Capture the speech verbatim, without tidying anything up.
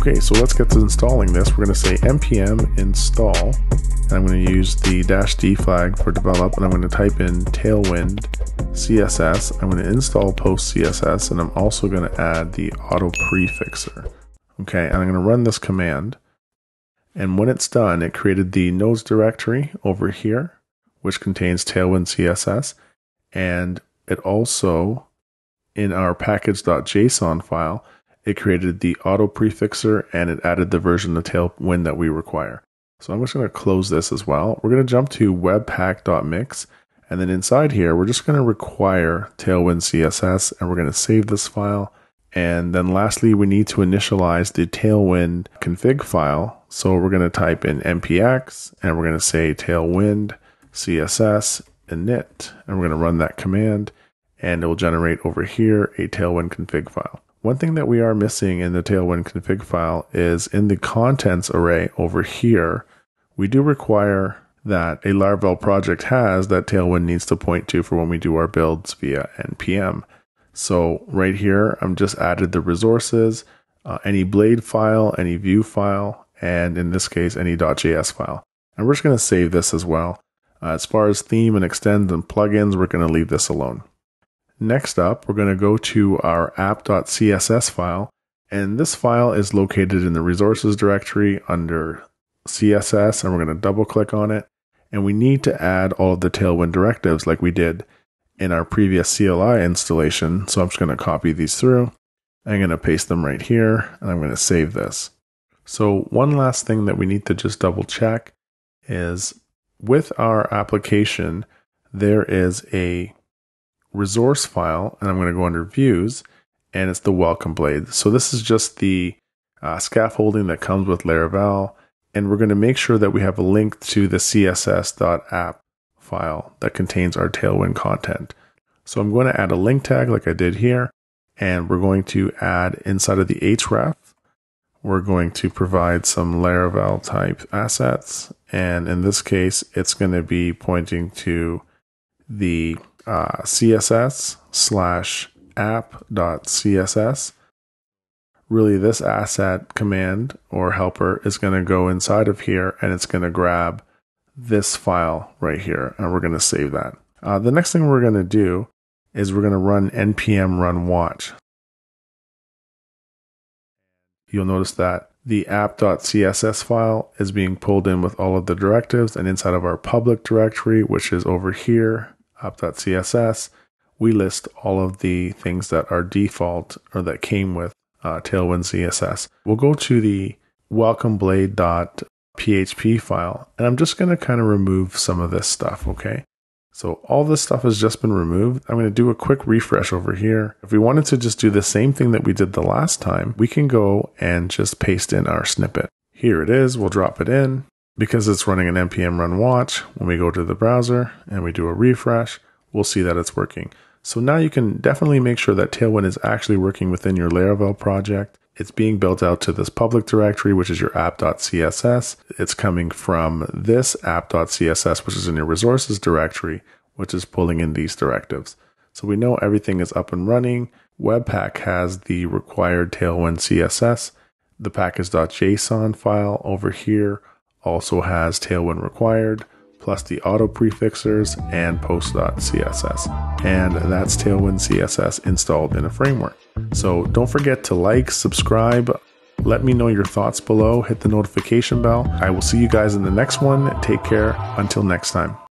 Okay, so let's get to installing this. We're going to say npm install, and I'm going to use the dash D flag for develop, and I'm going to type in tailwind C S S. I'm going to install post C S S, and I'm also going to add the auto prefixer. Okay, and I'm going to run this command. And when it's done, it created the nodes directory over here, which contains tailwind C S S. And it also, in our package.json file, it created the auto prefixer and it added the version of tailwind that we require. So I'm just going to close this as well. We're going to jump to webpack.mix. And then inside here, we're just going to require tailwind C S S, and we're going to save this file. And then lastly, we need to initialize the tailwind config file. So we're going to type in npx, and we're going to say tailwind C S S init, and we're going to run that command, and it will generate over here a tailwind config file. One thing that we are missing in the tailwind config file is in the contents array over here, we do require that a Laravel project has that tailwind needs to point to for when we do our builds via npm. So right here, I'm just added the resources, uh, any blade file, any view file, and in this case, any .js file. And we're just going to save this as well. Uh, as far as theme and extends and plugins, we're going to leave this alone. Next up, we're going to go to our app.css file, and this file is located in the resources directory under C S S, and we're going to double click on it. And we need to add all of the Tailwind directives like we did in our previous C L I installation. So I'm just going to copy these through. I'm going to paste them right here, and I'm going to save this. So one last thing that we need to just double check is with our application, there is a resource file, and I'm going to go under views, and it's the welcome blade. So this is just the uh, scaffolding that comes with Laravel, and we're going to make sure that we have a link to the C S S.app file that contains our Tailwind content. So I'm going to add a link tag like I did here, and we're going to add inside of the href, we're going to provide some Laravel type assets, and in this case, it's going to be pointing to the uh, css slash app.css. Really, this asset command or helper is going to go inside of here, and it's going to grab this file right here, and we're going to save that. Uh, the next thing we're going to do is we're going to run npm run watch. You'll notice that the app.css file is being pulled in with all of the directives, and inside of our public directory, which is over here, app.css, we list all of the things that are default or that came with uh, Tailwind C S S. We'll go to the welcome blade.php file, and I'm just going to kind of remove some of this stuff, okay? So all this stuff has just been removed. I'm going to do a quick refresh over here. If we wanted to just do the same thing that we did the last time, we can go and just paste in our snippet. Here it is. We'll drop it in. Because it's running an npm run watch, when we go to the browser and we do a refresh, we'll see that it's working. So now you can definitely make sure that Tailwind is actually working within your Laravel project. It's being built out to this public directory, which is your app.css. It's coming from this app.css, which is in your resources directory, which is pulling in these directives. So we know everything is up and running. Webpack has the required Tailwind C S S. The package.json file over here also has Tailwind required, plus the auto prefixers and post.css. And that's Tailwind C S S installed in a framework. So don't forget to like, subscribe, let me know your thoughts below, hit the notification bell. I will see you guys in the next one. Take care. Until next time.